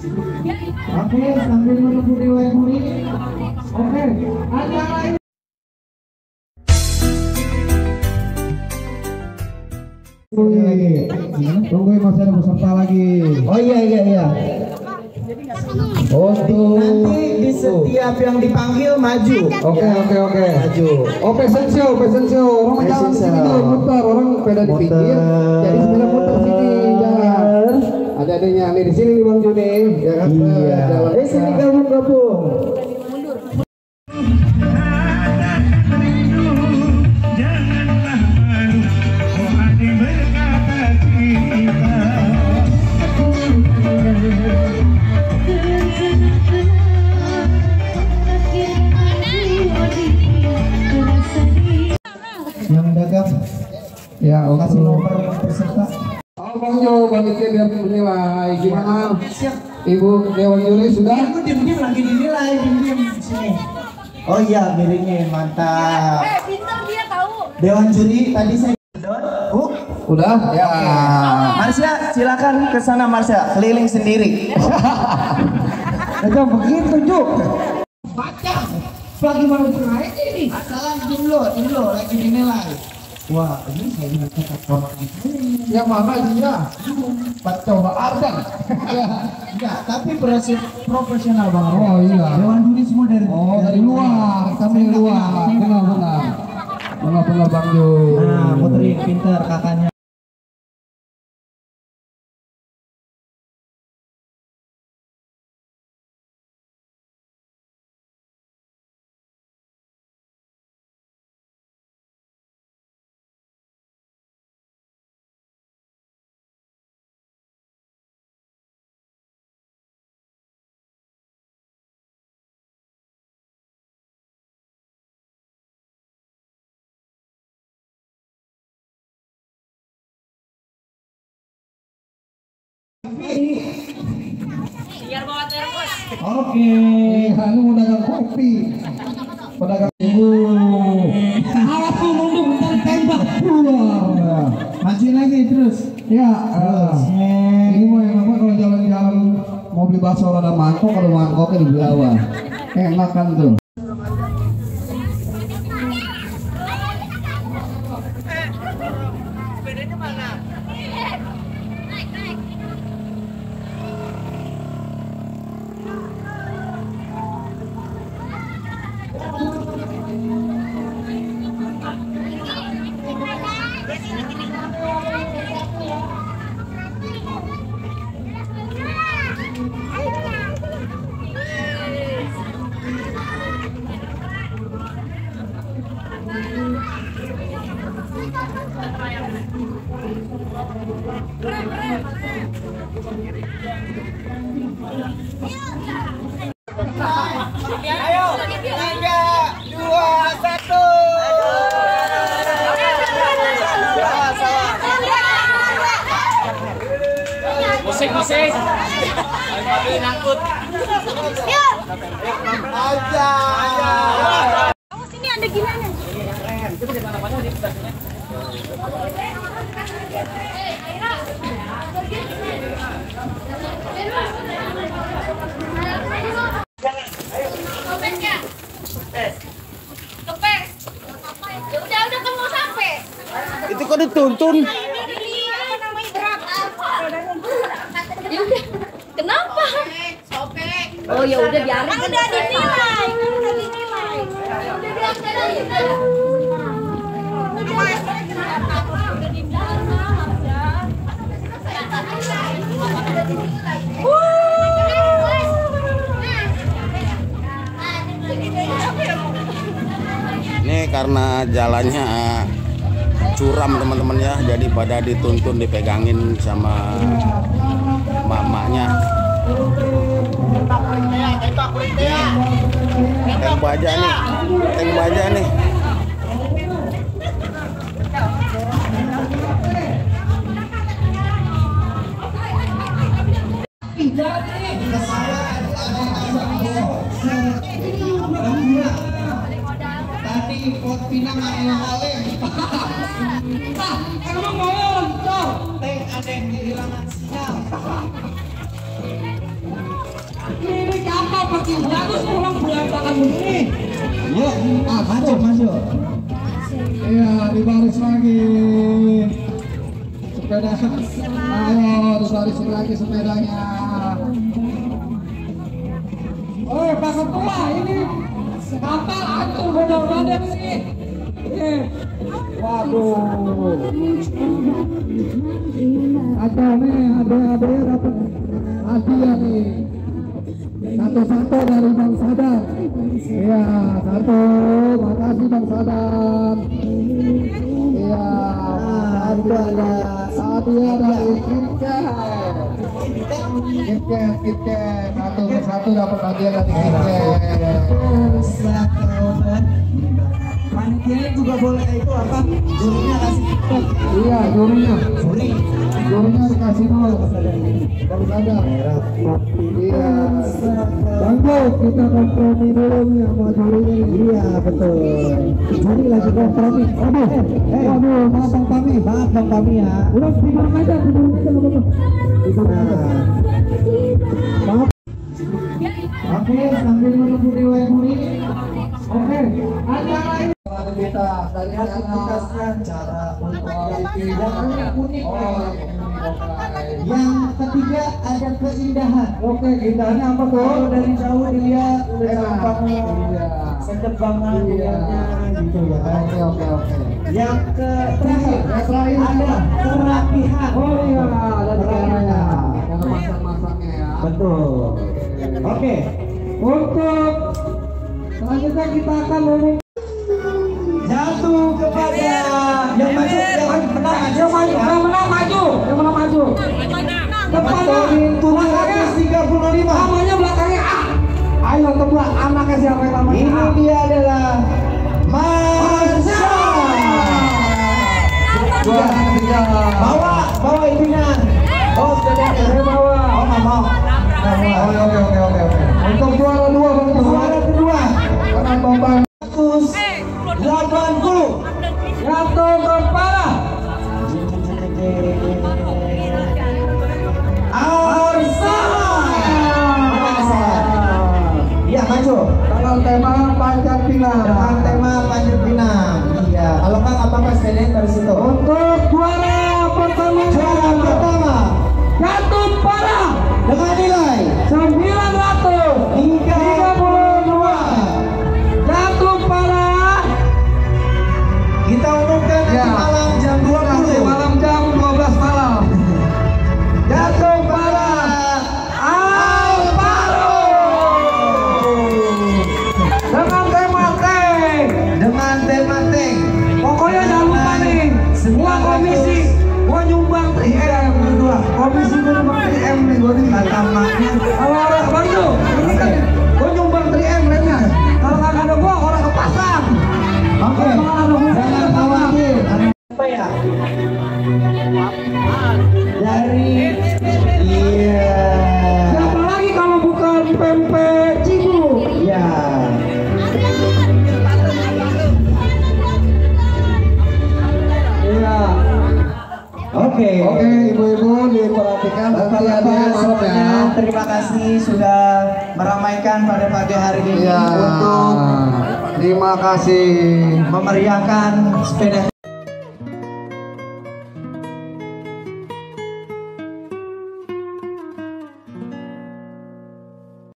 Oke, sambil menunggu Dewa yang murid. Oke, ada yang lain. Tunggu masih ada peserta lagi. Oh iya. Nanti di setiap yang dipanggil maju. Oke. Maju. Oh, fashion show. Orang jalan sini tuh, muter. Orang sepeda di pinggir, jadi sepeda muter sini jalan. Ada adanya nih di sini nih Bang Juni, ya kan? Iya. Sini gabung. Yang dagang, Ya, kasih nomor peserta. Oh, Bang Jo, balikin biar menilai. Gimana? Ibu Dewan Juri sudah? Aku diem lagi dinilai, diem sini. Oh iya, miringin, mantap. Pintar dia tahu. Dewan juri tadi saya Udah? Ya. Marsha, silakan ke sana Marsha, keliling sendiri. Jangan begitu, Ju. Baca. Lagi baru naik ini. Salam dulu, lagi dinilai. Wah, ini saya lihat orang ini. Yang mana dia? Coba Ardan. Enggak, tapi profesional banget. Oh iya. Dewan juri semua dari dari luar, kami dari luar. Benar Bang Jo. Nah, Putri pinter kakaknya. Biar bawa termos. Oke. Anu mau dagang kopi. Pedagang awas lu mundur bentar tembak keluar. Majuin lagi terus. Ya, Ini ini mau yang apa kalau jalan-jalan mau beli bakso rada mangkok, kalau mangkoknya di bawah. Enak kan tuh. Sepedanya mana? Ayo, 3, 2, 1. Musik. Nangkut. Aja. Kamu sini ada gimana? Kepes. Udah kamu sampai. Itu kok dituntun? Apa namanya berat? Kenapa? Sobek. Oh ya udah biarin. Kan udah dinilai. Ini karena jalannya curam teman-teman ya, jadi pada dituntun dipegangin sama mamanya. Tank baja nih. Tadi pot pinang oleh. Emang mau Tank ada yang kehilangan sinyal. makin bagus pulang berantakan begini. Yuk, maju. Iya, di baris lagi. Sepeda. Ayo, dibarisin lagi sepedanya. Oh, Pak Ketua, ini kapal hancur benar-benar ini. Waduh. Ada nih, ada dapat hadiah nih. Satu-satu dari Bang Sadar. Iya, satu. Makasih Bang Sadar. Iya, hadiah dari KitKat. Satu dapat hadiah dari KitKat. Panitianya juga boleh itu apa? Jurinya kasih. Iya, jurinya dikasih dulu. Baru sadar. Iya. Banggo, kita kompromi dulu nih sama jurinya. Iya, betul. Juri lagi kompromi. Aduh, maaf Bang Pami ya. Udah tidur aja nggak apa-apa. Maaf. Oke, sambil menunggu riwayat. Oke, acara ini kita dari aktivitasnya cara yang unik. Yang ketiga ada keindahan. Oke, keindahannya apa tuh? Kalau dari jauh dilihat gampangnya sedap banget dilihatnya gitu ya. Oke. Yang terakhir ada kerapihan. Oh iya, ada caranya. Ada masak-masaknya ya. Betul. Oke. Untuk selanjutnya kita akan ngomong jatuh kepada yang menang maju. Kepada 735 namanya belakangnya A. Ayo tebak anaknya siapa yang namanya A? Ini dia adalah Marsha. Bawa ibunya. Oh, sudah bawa. Oh, nggak mau. Oke. Untuk juara dua Bang. Juara kedua. Karena Bambang 180 jatuh kepala Iya, maju. Dengan tema Panjat Pinang. Iya. Kalau nggak apa-apa sekalian dari situ. Untuk juara pertama jatuh parah dengan nilai 932. Jatuh parah. Kita umumkan nanti malam jam 20. Malam jam 12 malam. Jatuh parah Alvaro dengan tema tank. Pokoknya jangan lupa nih, semua komisi gua nyumbang 3M berdua. Komisi gua nyumbang 3M nih, gua nih kata maknya. Kalau orang bantu, ini kan gua nyumbang 3M remnya. Kalau nggak ada gua orang ke pasar. Oke, jangan khawatir. Apa ya? Dari siapa lagi kalau bukan pempek Cibu? Iya. Oke, ibu-ibu diperhatikan. Terima kasih sudah meramaikan pada pagi hari ini untuk terima kasih memeriahkan sepeda.